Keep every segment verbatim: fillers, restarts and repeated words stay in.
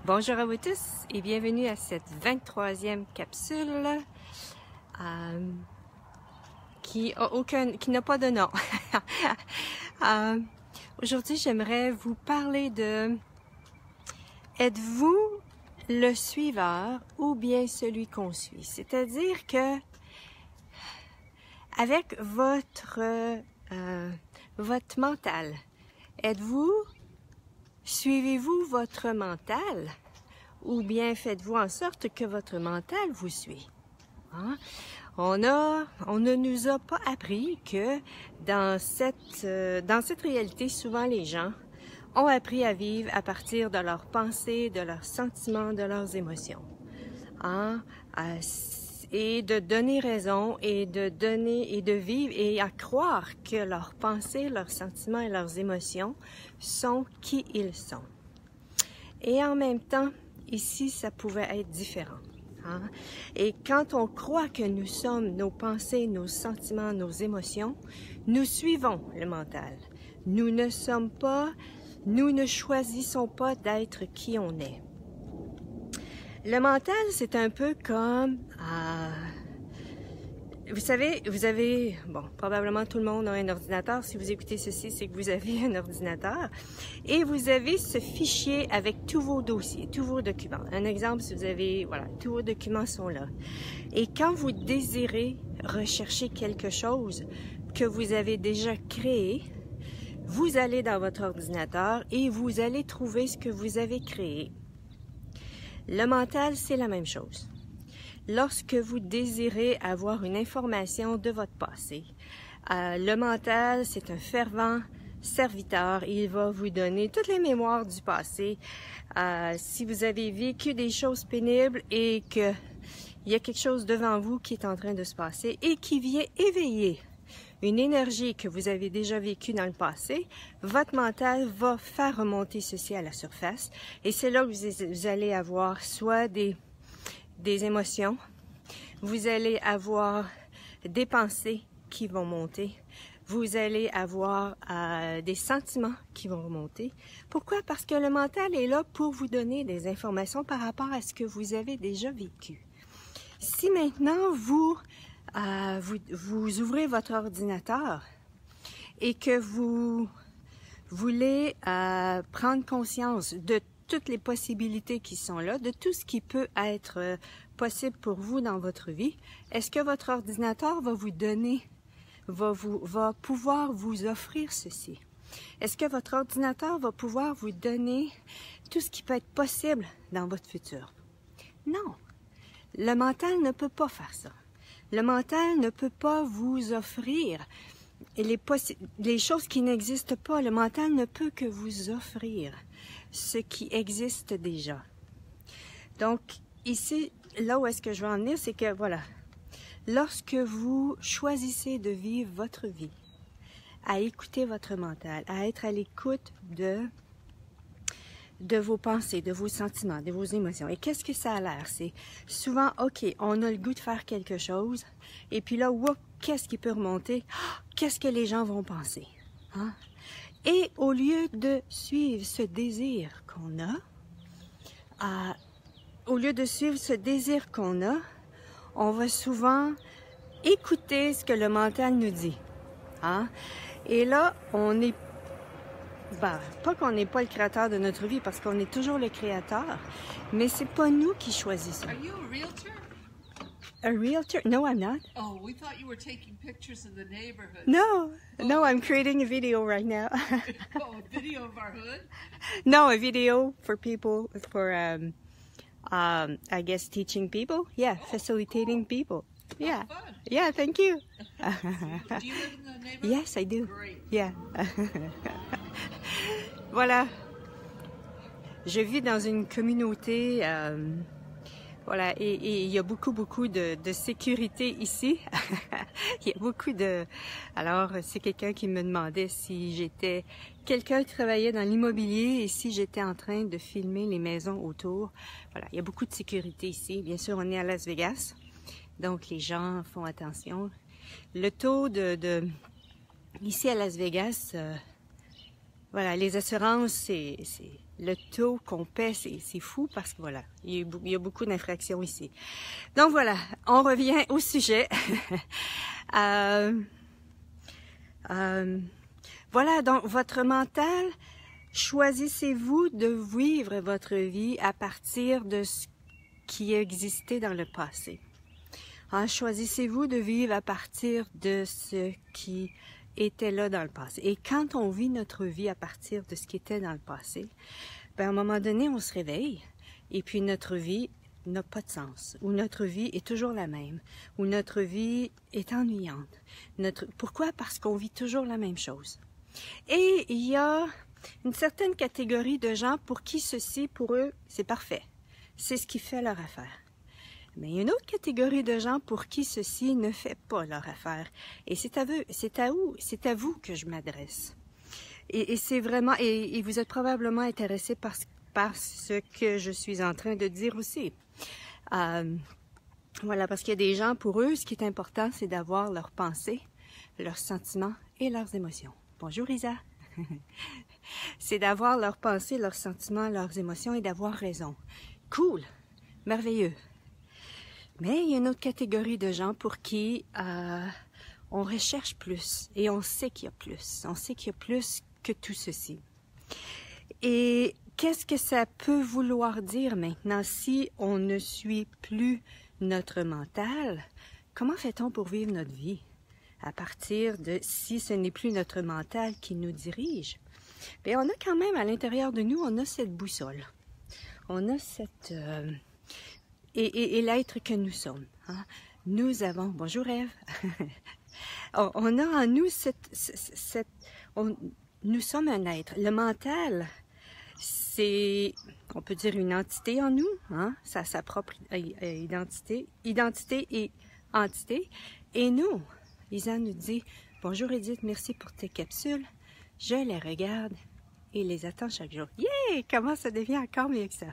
Bonjour à vous tous et bienvenue à cette vingt-troisième capsule euh, qui a aucun, qui n'a pas de nom. euh, Aujourd'hui, j'aimerais vous parler de êtes-vous le suiveur ou bien celui qu'on suit? C'est-à-dire que avec votre euh, votre mental, êtes-vous suivez-vous votre mental ou bien faites-vous en sorte que votre mental vous suit? Hein? On a, on ne nous a pas appris que dans cette, euh, dans cette réalité, souvent les gens ont appris à vivre à partir de leurs pensées, de leurs sentiments, de leurs émotions. Hein? Euh, et de donner raison et de donner et de vivre et à croire que leurs pensées, leurs sentiments et leurs émotions sont qui ils sont. Et en même temps, ici, ça pouvait être différent. Hein? Et quand on croit que nous sommes nos pensées, nos sentiments, nos émotions, nous suivons le mental. Nous ne sommes pas, nous ne choisissons pas d'être qui on est. Le mental, c'est un peu comme, euh, vous savez, vous avez, bon, probablement tout le monde a un ordinateur. Si vous écoutez ceci, c'est que vous avez un ordinateur. Et vous avez ce fichier avec tous vos dossiers, tous vos documents. Un exemple, si vous avez, voilà, tous vos documents sont là. Et quand vous désirez rechercher quelque chose que vous avez déjà créé, vous allez dans votre ordinateur et vous allez trouver ce que vous avez créé. Le mental, c'est la même chose. Lorsque vous désirez avoir une information de votre passé, euh, le mental, c'est un fervent serviteur. Il va vous donner toutes les mémoires du passé. Euh, si vous avez vécu des choses pénibles et qu'il y a quelque chose devant vous qui est en train de se passer et qui vient éveiller une énergie que vous avez déjà vécue dans le passé, votre mental va faire remonter ceci à la surface. Et c'est là que vous, vous allez avoir soit des, des émotions, vous allez avoir des pensées qui vont monter, vous allez avoir euh, des sentiments qui vont remonter. Pourquoi? Parce que le mental est là pour vous donner des informations par rapport à ce que vous avez déjà vécu. Si maintenant vous Euh, vous, vous ouvrez votre ordinateur et que vous voulez euh, prendre conscience de toutes les possibilités qui sont là, de tout ce qui peut être euh, possible pour vous dans votre vie, est-ce que votre ordinateur va vous donner, va, vous, va pouvoir vous offrir ceci? Est-ce que votre ordinateur va pouvoir vous donner tout ce qui peut être possible dans votre futur? Non, le mental ne peut pas faire ça. Le mental ne peut pas vous offrir les, les choses qui n'existent pas. Le mental ne peut que vous offrir ce qui existe déjà. Donc, ici, là où est-ce que je veux en venir, c'est que, voilà, lorsque vous choisissez de vivre votre vie, à écouter votre mental, à être à l'écoute de... de vos pensées, de vos sentiments, de vos émotions. Et qu'est-ce que ça a l'air? C'est souvent, OK, on a le goût de faire quelque chose, et puis là, whoop, qu'est-ce qui peut remonter? Oh, qu'est-ce que les gens vont penser? Hein? Et au lieu de suivre ce désir qu'on a, euh, au lieu de suivre ce désir qu'on a, on va souvent écouter ce que le mental nous dit. Hein? Et là, on est Ben, pas qu'on n'est pas le créateur de notre vie, parce qu'on est toujours le créateur, mais c'est pas nous qui choisissons. Are you a realtor? A realtor? No, I'm not. Oh, we thought you were taking pictures of the neighborhood. No, no, I'm creating a video right now. Oh, a video of our hood? No, a video for people, for, um, um, I guess, teaching people. Yeah, Oh, facilitating cool. people. Yeah, Oh, fun. yeah, thank you. Do you live in the neighborhood? Yes, I do. Great. Yeah. Voilà. Je vis dans une communauté, euh, voilà, et, et il y a beaucoup, beaucoup de, de sécurité ici. Il y a beaucoup de... Alors, c'est quelqu'un qui me demandait si j'étais quelqu'un qui travaillait dans l'immobilier et si j'étais en train de filmer les maisons autour. Voilà, il y a beaucoup de sécurité ici. Bien sûr, on est à Las Vegas, donc les gens font attention. Le taux de... de ici à Las Vegas... Euh, Voilà, les assurances, c'est le taux qu'on paie, c'est fou parce que voilà, il y a, il y a beaucoup d'infractions ici. Donc voilà, on revient au sujet. euh, euh, voilà, donc votre mental, choisissez-vous de vivre votre vie à partir de ce qui existait dans le passé. Hein, choisissez-vous de vivre à partir de ce qui était là dans le passé. Et quand on vit notre vie à partir de ce qui était dans le passé, ben à un moment donné, on se réveille et puis notre vie n'a pas de sens, ou notre vie est toujours la même, ou notre vie est ennuyante. Notre... Pourquoi? Parce qu'on vit toujours la même chose. Et il y a une certaine catégorie de gens pour qui ceci, pour eux, c'est parfait. C'est ce qui fait leur affaire. Mais il y a une autre catégorie de gens pour qui ceci ne fait pas leur affaire. Et c'est à vous, c'est à vous, c'est à vous que je m'adresse. Et, et c'est vraiment, et, et vous êtes probablement intéressé par, par ce que je suis en train de dire aussi. Euh, voilà, parce qu'il y a des gens, pour eux, ce qui est important, c'est d'avoir leurs pensées, leurs sentiments et leurs émotions. Bonjour Isa. C'est d'avoir leurs pensées, leurs sentiments, leurs émotions et d'avoir raison. Cool, merveilleux. Mais il y a une autre catégorie de gens pour qui euh, on recherche plus et on sait qu'il y a plus. On sait qu'il y a plus que tout ceci. Et qu'est-ce que ça peut vouloir dire maintenant si on ne suit plus notre mental? Comment fait-on pour vivre notre vie à partir de si ce n'est plus notre mental qui nous dirige? Bien, on a quand même à l'intérieur de nous, on a cette boussole. On a cette... Euh, Et, et, et l'être que nous sommes. Hein? Nous avons... Bonjour Ève. on, on a en nous cette... cette on, nous sommes un être. Le mental, c'est, on peut dire, une entité en nous. Hein? Ça a sa propre identité. Identité et entité. Et nous, Isa nous dit, bonjour Edith, merci pour tes capsules. Je les regarde et les attends chaque jour. Yeah! Comment ça devient encore mieux que ça?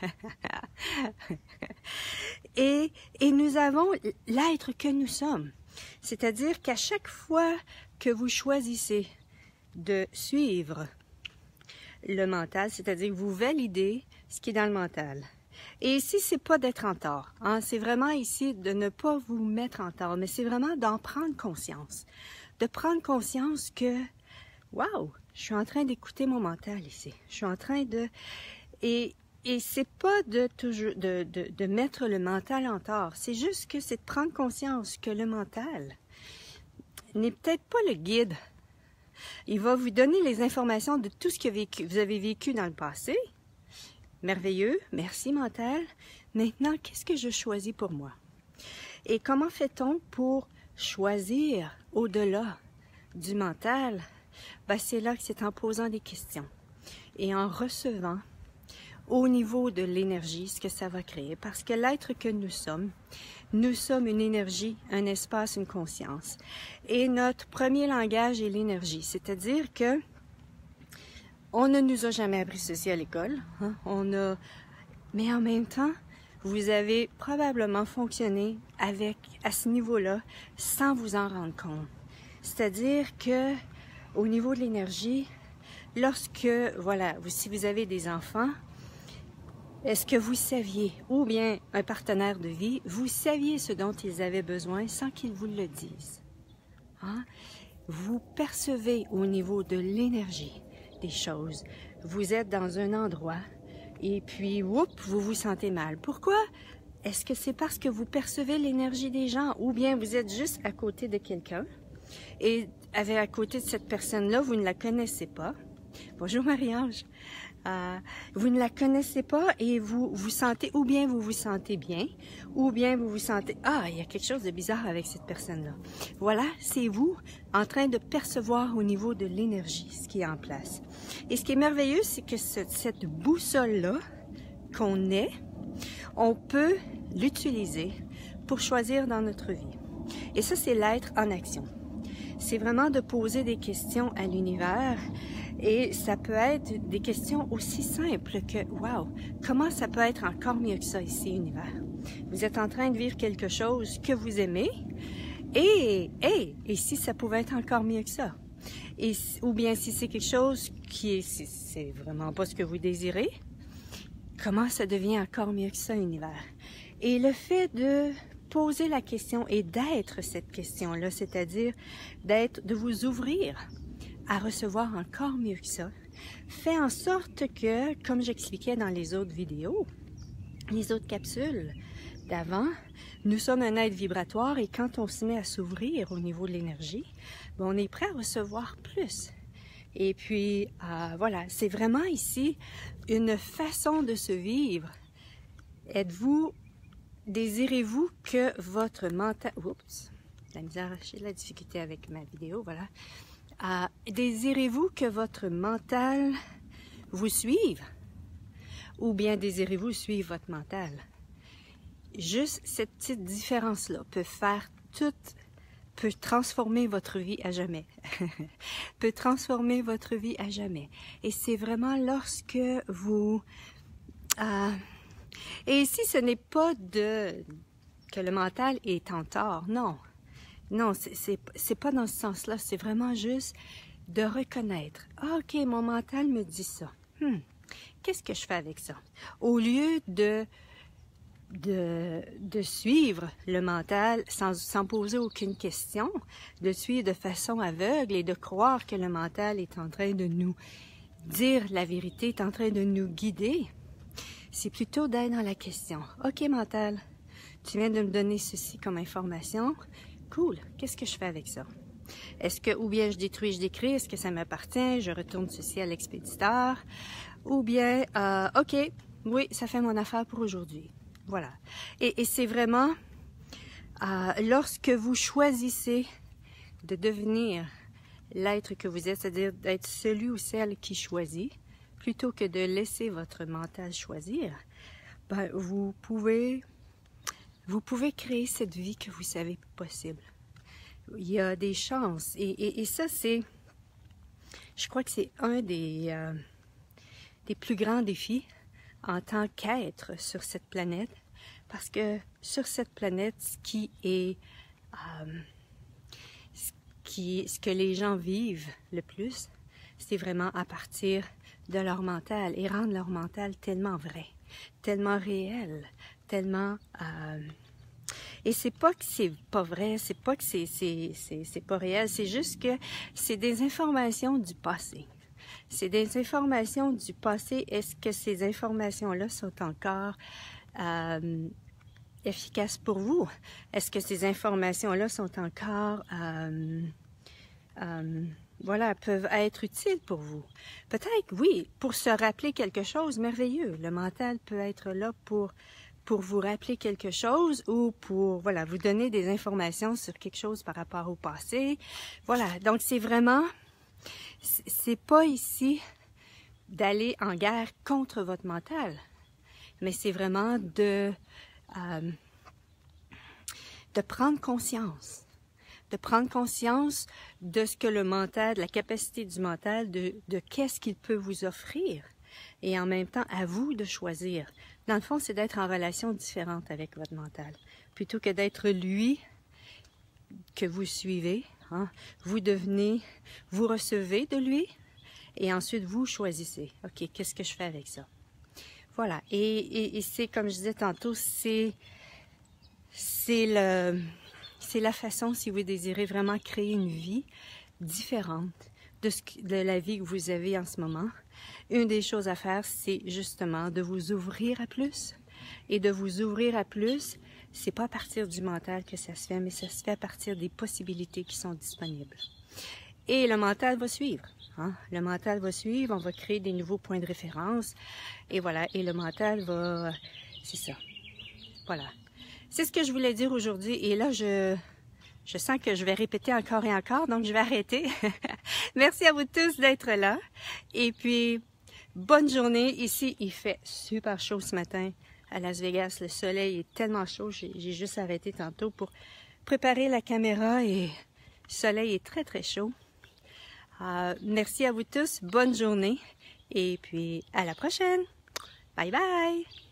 et, et nous avons l'être que nous sommes. C'est-à-dire qu'à chaque fois que vous choisissez de suivre le mental, c'est-à-dire que vous validez ce qui est dans le mental. Et ici, c'est pas d'être en tort. Hein? C'est vraiment ici de ne pas vous mettre en tort, mais c'est vraiment d'en prendre conscience. De prendre conscience que, waouh, je suis en train d'écouter mon mental ici. Je suis en train de... Et, et c'est pas de, toujours, de, de, de mettre le mental en tort. C'est juste que c'est de prendre conscience que le mental n'est peut-être pas le guide. Il va vous donner les informations de tout ce que vous avez vécu dans le passé. Merveilleux. Merci, mental. Maintenant, qu'est-ce que je choisis pour moi? Et comment fait-on pour choisir au-delà du mental? Ben, c'est là que c'est en posant des questions et en recevant au niveau de l'énergie ce que ça va créer. Parce que l'être que nous sommes, nous sommes une énergie, un espace, une conscience. Et notre premier langage est l'énergie. C'est-à-dire que on ne nous a jamais appris ceci à l'école. Hein? On a... Mais en même temps, vous avez probablement fonctionné avec, à ce niveau-là sans vous en rendre compte. C'est-à-dire que au niveau de l'énergie, lorsque, voilà, vous, si vous avez des enfants, est-ce que vous saviez, ou bien un partenaire de vie, vous saviez ce dont ils avaient besoin sans qu'ils vous le disent? Hein? Vous percevez au niveau de l'énergie des choses. Vous êtes dans un endroit et puis, whoop, vous vous sentez mal. Pourquoi? Est-ce que c'est parce que vous percevez l'énergie des gens ou bien vous êtes juste à côté de quelqu'un et avec à côté de cette personne-là, vous ne la connaissez pas? Bonjour Marie-Ange. Euh, vous ne la connaissez pas et vous vous sentez, ou bien vous vous sentez bien, ou bien vous vous sentez, ah, il y a quelque chose de bizarre avec cette personne-là. Voilà, c'est vous en train de percevoir au niveau de l'énergie ce qui est en place. Et ce qui est merveilleux, c'est que ce, cette boussole-là qu'on est, on peut l'utiliser pour choisir dans notre vie. Et ça, c'est l'être en action. C'est vraiment de poser des questions à l'univers. Et ça peut être des questions aussi simples que, wow, comment ça peut être encore mieux que ça ici, univers? Vous êtes en train de vivre quelque chose que vous aimez, et, et, et si ça pouvait être encore mieux que ça? Et, ou bien si c'est quelque chose qui est, si c'est vraiment pas ce que vous désirez, comment ça devient encore mieux que ça, univers? Et le fait de poser la question et d'être cette question-là, c'est-à-dire d'être, de vous ouvrir à recevoir encore mieux que ça, fait en sorte que, comme j'expliquais dans les autres vidéos, les autres capsules d'avant, nous sommes un être vibratoire et quand on se met à s'ouvrir au niveau de l'énergie, ben on est prêt à recevoir plus. Et puis, euh, voilà, c'est vraiment ici une façon de se vivre. Êtes-vous, désirez-vous que votre mental... Oups, la misère, j'ai de la difficulté avec ma vidéo, voilà. Euh, désirez-vous que votre mental vous suive? Ou bien désirez-vous suivre votre mental? Juste cette petite différence-là peut faire toute, peut transformer votre vie à jamais. peut transformer votre vie à jamais. Et c'est vraiment lorsque vous... Euh, et ici, ce n'est pas de que le mental est en tort, non. Non, c'est pas dans ce sens-là. C'est vraiment juste de reconnaître. Ah, ok, mon mental me dit ça. Hmm. Qu'est-ce que je fais avec ça? Au lieu de, de, de suivre le mental sans, sans poser aucune question, de suivre de façon aveugle et de croire que le mental est en train de nous dire la vérité, est en train de nous guider, c'est plutôt d'être dans la question. Ok, mental, tu viens de me donner ceci comme information. Cool, qu'est-ce que je fais avec ça? Est-ce que, ou bien je détruis, je décris, est-ce que ça m'appartient, je retourne ceci à l'expéditeur? Ou bien, euh, ok, oui, ça fait mon affaire pour aujourd'hui. Voilà. Et, et c'est vraiment, euh, lorsque vous choisissez de devenir l'être que vous êtes, c'est-à-dire d'être celui ou celle qui choisit, plutôt que de laisser votre mental choisir, ben, vous pouvez, vous pouvez créer cette vie que vous savez possible. Il y a des chances. Et, et, et ça, c'est, je crois que c'est un des... Euh, des plus grands défis en tant qu'être sur cette planète, parce que sur cette planète, ce qui est, euh, ce, qui, ce que les gens vivent le plus, c'est vraiment à partir de leur mental et rendre leur mental tellement vrai, tellement réel, tellement... Euh, et c'est pas que c'est pas vrai, c'est pas que c'est c'est c'est c'est pas réel, c'est juste que c'est des informations du passé. C'est des informations du passé. Est-ce que ces informations-là sont encore euh, efficaces pour vous? Est-ce que ces informations-là sont encore, euh, euh, voilà, peuvent être utiles pour vous? Peut-être, oui, pour se rappeler quelque chose, merveilleux. Le mental peut être là pour, pour vous rappeler quelque chose ou pour, voilà, vous donner des informations sur quelque chose par rapport au passé. Voilà, donc c'est vraiment... C'est pas ici d'aller en guerre contre votre mental, mais c'est vraiment de, euh, de prendre conscience, de prendre conscience de ce que le mental, la capacité du mental, de, de qu'est-ce qu'il peut vous offrir, et en même temps à vous de choisir. Dans le fond, c'est d'être en relation différente avec votre mental, plutôt que d'être lui que vous suivez. Hein? Vous devenez, vous recevez de lui et ensuite vous choisissez. OK, qu'est-ce que je fais avec ça? Voilà. Et, et, et c'est, comme je disais tantôt, c'est c'est le c'est la façon, si vous désirez vraiment créer une vie différente de, ce, de la vie que vous avez en ce moment. Une des choses à faire, c'est justement de vous ouvrir à plus. Et de vous ouvrir à plus, c'est pas à partir du mental que ça se fait, mais ça se fait à partir des possibilités qui sont disponibles. Et le mental va suivre. Hein? Le mental va suivre, on va créer des nouveaux points de référence. Et voilà, et le mental va... C'est ça. Voilà. C'est ce que je voulais dire aujourd'hui. Et là, je... Je sens que je vais répéter encore et encore, donc je vais arrêter. Merci à vous tous d'être là. Et puis, bonne journée. Ici, il fait super chaud ce matin à Las Vegas. Le soleil est tellement chaud. J'ai juste arrêté tantôt pour préparer la caméra et le soleil est très, très chaud. Euh, merci à vous tous. Bonne journée. Et puis, à la prochaine. Bye bye.